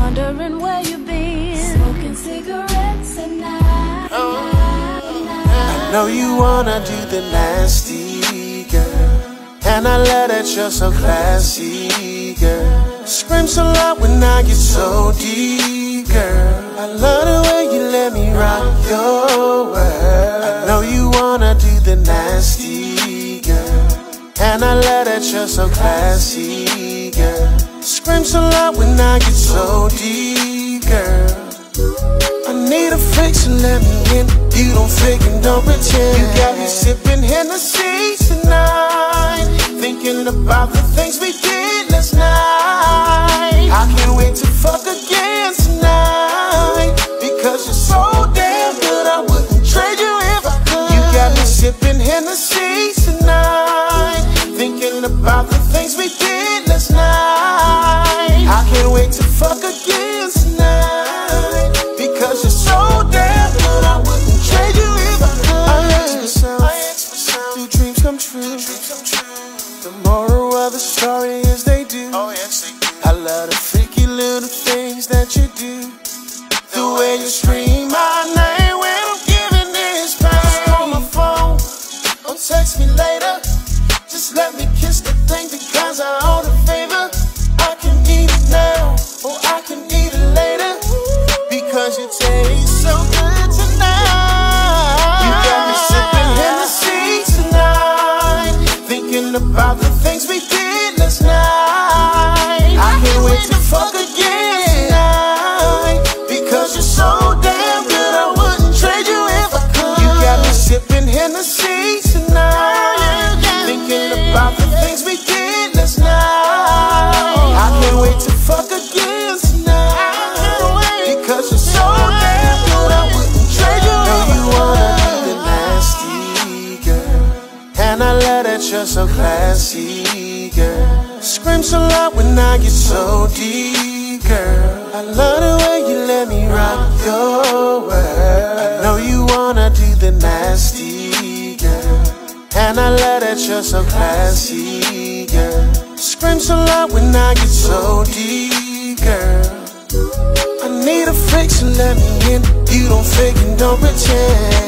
wondering where you've been. Smoking cigarettes at night. I know you wanna do the nasty, girl, and I love that you're so classy, girl. Scream so loud when I get so deep, girl. I love the way you let me rock your world. I know you wanna do the nasty, girl, and I love that you're so classy, girl. Scream so loud when I get so deep, girl. I need a fix and let me in. You don't fake and don't pretend. You got me sipping Hennessy tonight, thinking about the things we did last night. I can't wait to fuck again tonight, because you're so damn good I wouldn't trade you if I could. You got me sipping Hennessy tonight, thinking about the things we did last night. I can't wait to fuck again tonight, because you're so damn good I wouldn't trade you if I could. I ask myself, do dreams come true? The moral of the story is they do. Oh yes, they do. I love the freaky little things that you do. The way you scream my name when I'm giving this pain. Just call my phone or text me later. Just let me kiss the thing because I owe the favor. I can eat it now or I can eat it later, because you taste so good tonight. You got me sipping Hennessy tonight, thinking about the things we did last night. I can't wait to fuck again tonight, because you're so damn good I wouldn't trade you if I could. You got me sipping Hennessy tonight, thinking about the things we did last night. I can't wait to fuck again tonight, because you're so damn good I wouldn't trade you. Know you wanna do the nasty, girl, and I love that you're so classy, girl. Scream so loud when I get so deep, girl. I love the way you let me rock your world. I know you wanna do the nasty, girl, and I love that you're so classy, girl. Scream so loud when I get so deep, girl. I need a fix and let me in. You don't fake and don't pretend.